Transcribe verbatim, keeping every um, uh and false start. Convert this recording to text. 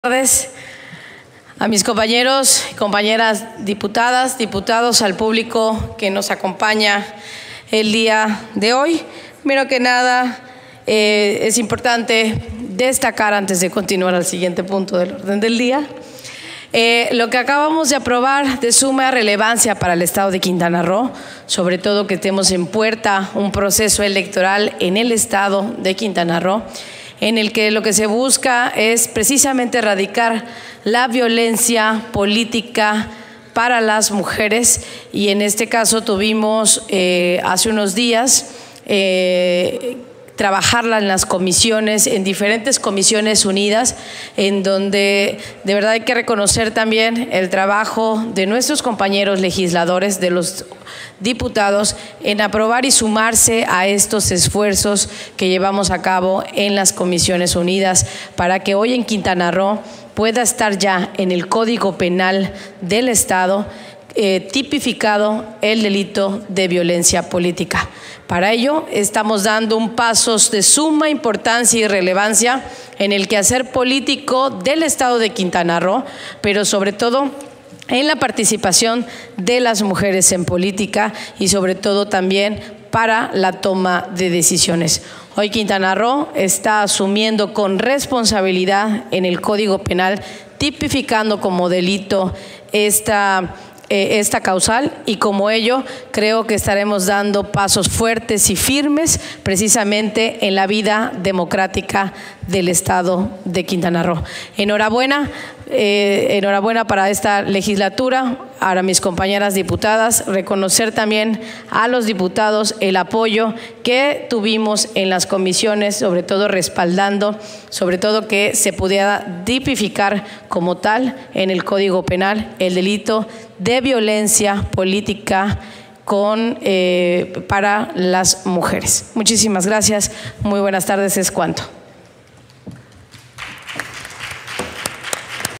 Buenas tardes a mis compañeros y compañeras diputadas, diputados, al público que nos acompaña el día de hoy. Primero que nada, eh, es importante destacar, antes de continuar al siguiente punto del orden del día, eh, lo que acabamos de aprobar de suma relevancia para el Estado de Quintana Roo, sobre todo que tenemos en puerta un proceso electoral en el Estado de Quintana Roo, en el que lo que se busca es precisamente erradicar la violencia política para las mujeres, y en este caso tuvimos eh, hace unos días eh, trabajarla en las comisiones, en diferentes comisiones unidas, en donde de verdad hay que reconocer también el trabajo de nuestros compañeros legisladores, de los diputados, en aprobar y sumarse a estos esfuerzos que llevamos a cabo en las comisiones unidas para que hoy en Quintana Roo pueda estar ya en el Código Penal del Estado eh, tipificado el delito de violencia política. Para ello estamos dando un paso de suma importancia y relevancia en el quehacer político del Estado de Quintana Roo, pero sobre todo en la participación de las mujeres en política y sobre todo también para la toma de decisiones. Hoy Quintana Roo está asumiendo con responsabilidad en el Código Penal, tipificando como delito esta esta causal, y como ello creo que estaremos dando pasos fuertes y firmes precisamente en la vida democrática del Estado de Quintana Roo. Enhorabuena, eh, enhorabuena para esta legislatura, a mis compañeras diputadas, reconocer también a los diputados el apoyo que tuvimos en las comisiones, sobre todo respaldando, sobre todo que se pudiera tipificar como tal en el Código Penal el delito de violencia política con, eh, para las mujeres. Muchísimas gracias, muy buenas tardes, es cuanto.